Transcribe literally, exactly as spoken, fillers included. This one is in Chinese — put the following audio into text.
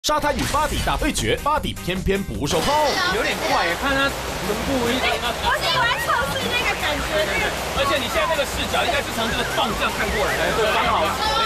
沙滩与巴迪大对决，巴迪偏偏不受控， 有点快，看他臀部一。 我是以为测试那个感觉，那个。 而且你现在那个视角应该是从这个洞这样看过来的，对，刚好。